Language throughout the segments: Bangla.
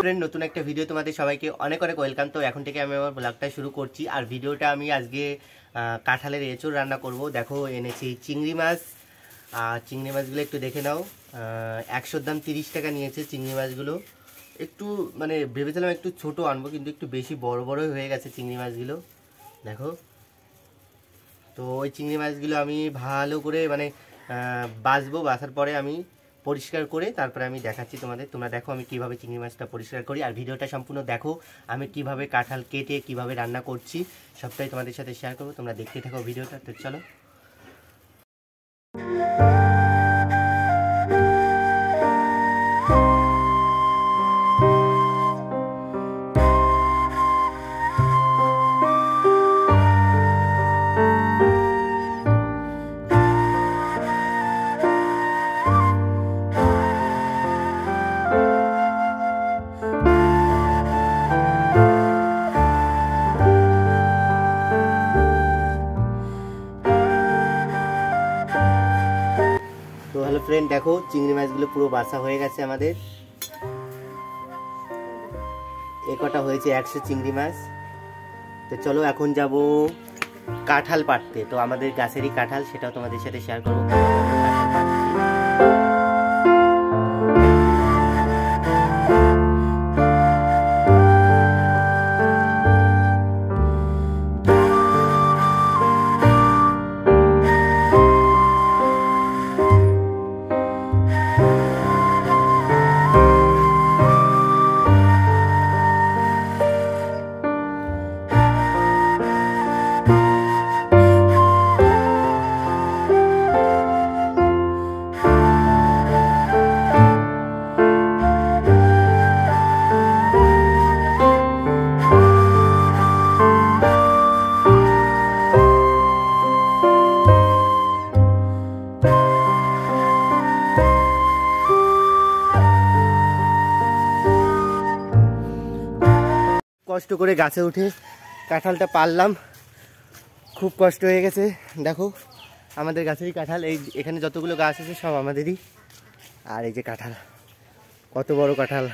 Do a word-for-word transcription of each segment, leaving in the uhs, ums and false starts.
ফ্রেন্ড, নতুন একটা ভিডিও তোমাদের সবাইকে অনেক অনেক ওয়েলকাম। তো এখন থেকে আমি আমার ব্লগটা শুরু করছি। আর ভিডিওটা আমি আজকে কাঁঠালের এঁচোড় রান্না করব। দেখো এনেছি চিংড়ি মাছ। আর চিংড়ি মাছগুলো একটু দেখে নাও, একশোর দাম তিরিশ টাকা নিয়েছে চিংড়ি মাছগুলো। একটু মানে ভেবেছিলাম একটু ছোট আনবো, কিন্তু একটু বেশি বড় বড়ই হয়ে গেছে চিংড়ি মাছগুলো। দেখো, তো ওই চিংড়ি মাছগুলো আমি ভালো করে মানে বাছবো। বাছার পরে আমি পরিষ্কার করে তারপরে আমি দেখাচ্ছি তোমাদের। তোমরা দেখো আমি কিভাবে চিংড়ি মাছটা পরিষ্কার করি, আর ভিডিওটা সম্পূর্ণ দেখো। আমি কিভাবে কাঁঠাল কেটে কিভাবে রান্না করছি সবটাই তোমাদের সাথে শেয়ার করবো। তোমরা দেখতে থাকো ভিডিওটা। তো চলো। তো হ্যালো ফ্রেন্ড, দেখো চিংড়ি মাছগুলো পুরো বাছা হয়ে গেছে আমাদের। এ কটা হয়েছে একশো চিংড়ি মাছ। তো চলো এখন যাব কাঁঠাল পাড়তে। তো আমাদের গাছেরই কাঁঠাল, সেটাও তোমাদের সাথে শেয়ার করবো। কষ্ট করে গাছে উঠে কাঁঠালটা পারলাম, খুব কষ্ট হয়ে গেছে। দেখো আমাদের গাছেরই কাঁঠাল, এই এখানে যতগুলো গাছ আছে সব আমাদেরই। আর এই যে কাঁঠাল, কত বড় কাঁঠাল।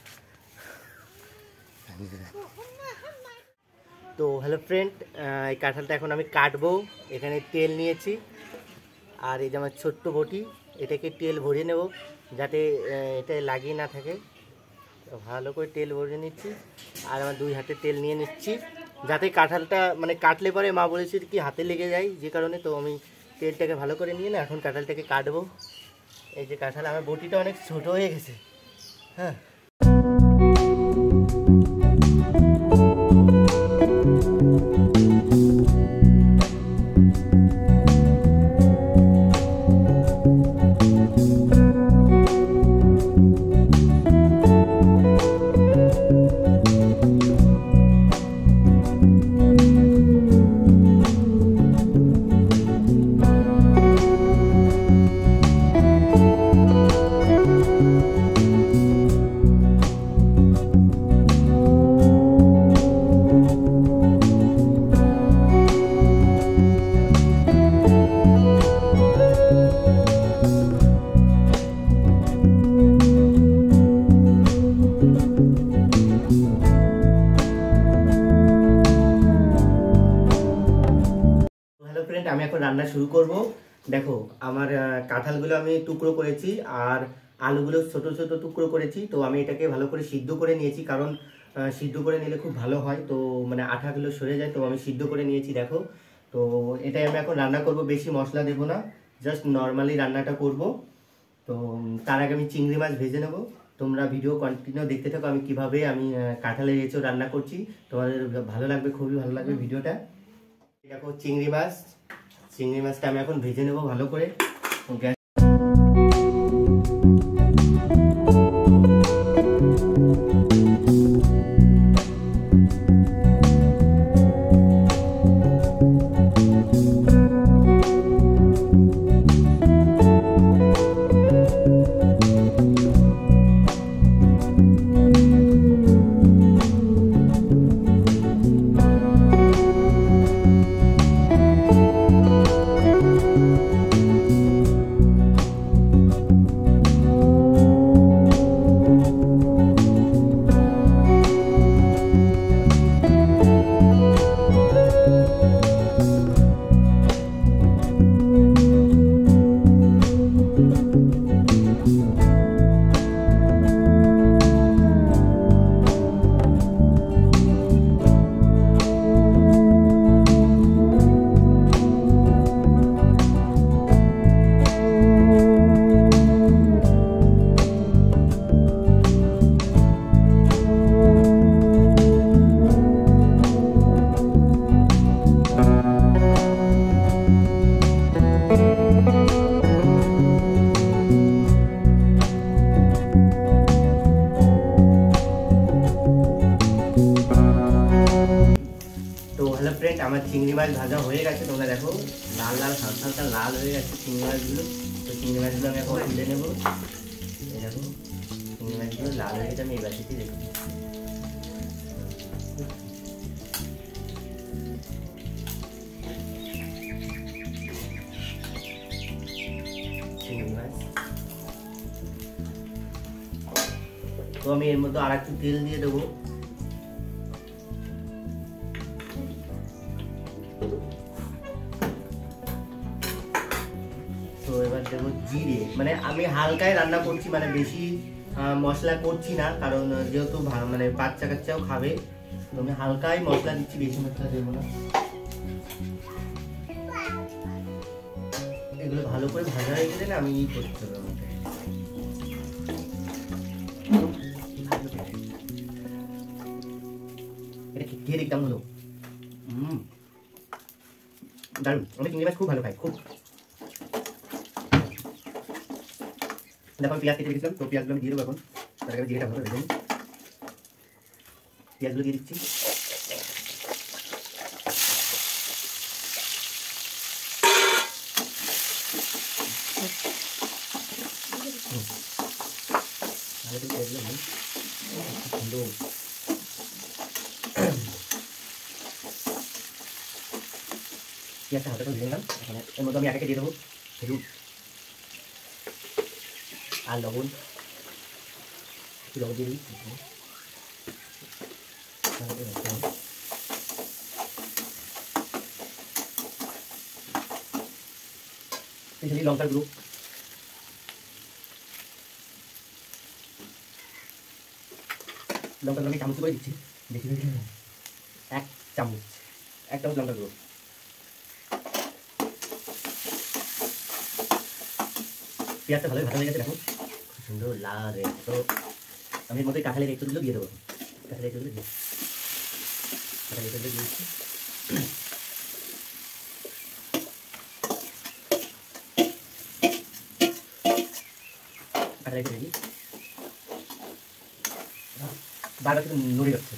তো হ্যালো ফ্রেন্ড, এই কাঁঠালটা এখন আমি কাটবো। এখানে তেল নিয়েছি, আর এই যে আমার ছোট্ট বটি, এটাকে তেল ভরিয়ে নেব যাতে এটা লাগিয়ে না থাকে। ভালো করে তেল ভরে নিচ্ছি, আর আমার দুই হাতে তেল নিয়ে নিচ্ছি যাতে কাঁঠালটা মানে কাটলে পরে মা বলেছে কি হাতে লেগে যায়, যে কারণে। তো আমি তেলটাকে ভালো করে নিয়ে না এখন কাঁঠালটাকে কাটবো। এই যে কাঁঠাল, আমার বটিটা অনেক ছোট হয়ে গেছে। হ্যাঁ, আমি এখন রান্না শুরু করব। দেখো আমার কাঁঠালগুলো আমি টুকরো করেছি, আর আলুগুলো ছোট ছোট টুকরো করেছি। তো আমি এটাকে ভালো করে সিদ্ধ করে নিয়েছি, কারণ সিদ্ধ করে নিলে খুব ভালো হয়, তো মানে আঠাগুলো সরে যায়। তো আমি সিদ্ধ করে নিয়েছি। দেখো, তো এটাই আমি এখন রান্না করব। বেশি মশলা দেবো না, জাস্ট নর্মালি রান্নাটা করব। তো তার আগে আমি চিংড়ি মাছ ভেজে নেব। তোমরা ভিডিও কন্টিনিউ দেখতে থাকো আমি কিভাবে আমি কাঁঠালের এঁচোড় রান্না করছি। তোমাদের ভালো লাগবে, খুবই ভালো লাগবে ভিডিওটা। দেখো চিংড়ি মাছ, চিংড়ি মাছটা আমি এখন ভেজে নেব ভালো করে। আমার চিংড়ি মাছ ভাজা হয়ে গেছে, তোমরা দেখো লাল লাল হালকা হালকা লাল হয়ে গেছে চিংড়ি মাছগুলো। তো চিংড়ি মাছগুলো আমি এখন তুলে নেবো। এই দেখো চিংড়ি মাছগুলো লাল হয়ে গেছে, আমি এই বাটিতে দেখো। চিংড়ি মাছ তো আমি এর মধ্যে আর একটু তেল দিয়ে দেবো। তো এবার দেবো জিরে, মানে আমি হালকায় রান্না করছি, মানে বেশি মশলা করছি না, কারণ যেহেতু মানে বাচ্চা কাচ্চাও খাবে, তো আমি হালকায় মশলা দিচ্ছি, বেশি মশলা দেবো না। এগুলো ভালো করে ভাজা হয়ে গেলে না আমি ই করতে হবে আমাকে। এটা খেয়ে দেখতাম হলো, হম দারুন। আমি চিংড়ি মাছ খুব ভালো খাই, খুব। দেখো পেঁয়াজ কেটে রেখেছিলাম, তো পেঁয়াজগুলো আমি দিয়ে দেবো এখন। তার আগে জিরেটা ভালো ভেজে নিই। পেঁয়াজগুলো দিয়ে দিচ্ছি। পেঁয়াজটা হালকা করে ভেজে নিলাম। এখানে এর মধ্যে আমি একে দিয়ে দেবো হলুদ আর লবণ। একটু লবণ দিয়ে দিই। এখানে লঙ্কার গুঁড়ো, লঙ্কার গুঁড়ো আমি চামচ করে দিচ্ছি, বেশি বেশি এক চামচ, এক চামচ লঙ্কার গুঁড়ো। পেঁয়াজটা ভালোই ভাজা হয়ে গেছে, দেখো খুব সুন্দর লাল। তো আমি এর মধ্যে কাঁঠালের একটুগুলো দিয়ে দেবো। কাঁঠালের একটুগুলো দিয়ে কাঁঠালের একটুগুলো দিয়ে দিচ্ছি। কাঁঠালের একটু দিই, বারবার কিন্তু নড়ে যাচ্ছে।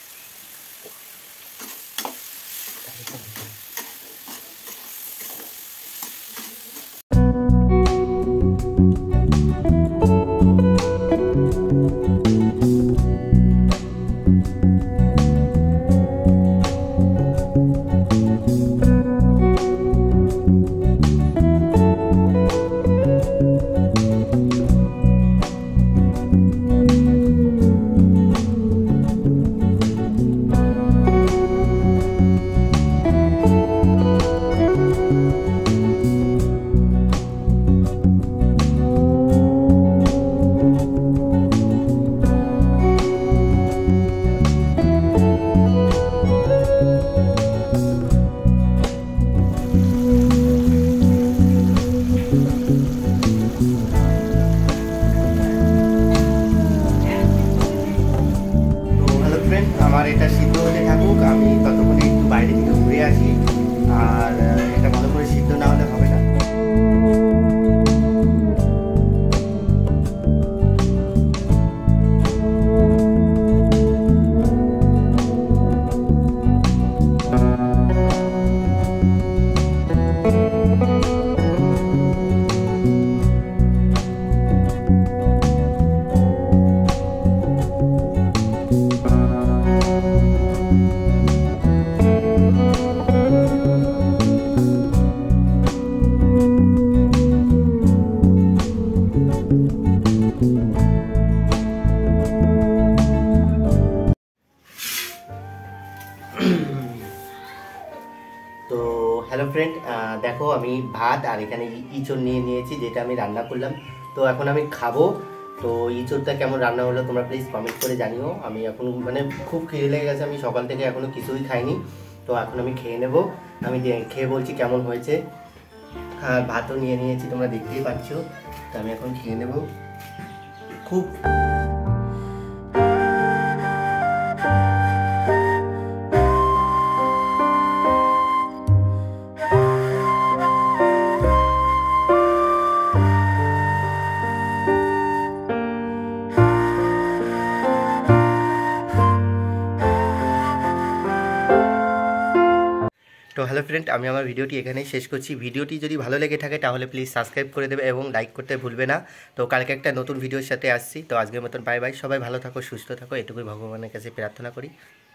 আমার এটা সিদ্ধ হতে থাকুক, আমি ততক্ষণে একটু বাইরে থেকে ঘুরে আসি। আর এটা ভালো করে সিদ্ধ না হলে হবে না। তো হ্যালো ফ্রেন্ড, দেখো আমি ভাত আর এখানে ইঁচড় নিয়ে নিয়েছি, যেটা আমি রান্না করলাম। তো এখন আমি খাবো। তো ইঁচড়টা কেমন রান্না হলো তোমরা প্লিজ কমেন্ট করে জানিও। আমি এখন মানে খুব খেয়ে লেগে গেছে, আমি সকাল থেকে এখনো কিছুই খাইনি। তো এখন আমি খেয়ে নেব। আমি খেয়ে বলছি কেমন হয়েছে। আর ভাতও নিয়ে নিয়েছি, তোমরা দেখতেই পাচ্ছ। তো আমি এখন খেয়ে নেব। খুব তো হ্যালো ফ্রেন্ড, আমি আমার ভিডিওটি এখানেই শেষ করছি। ভিডিওটি যদি ভালো লেগে থাকে তাহলে প্লিজ সাবস্ক্রাইব করে দেবে এবং লাইক করতে ভুলবে না। তো কালকে একটা নতুন ভিডিওর সাথে আসছি। তো আজকের মতন বাই বাই। সবাই ভালো থাকো, সুস্থ থাকো, এটুকুই ভগবানের কাছে প্রার্থনা করি।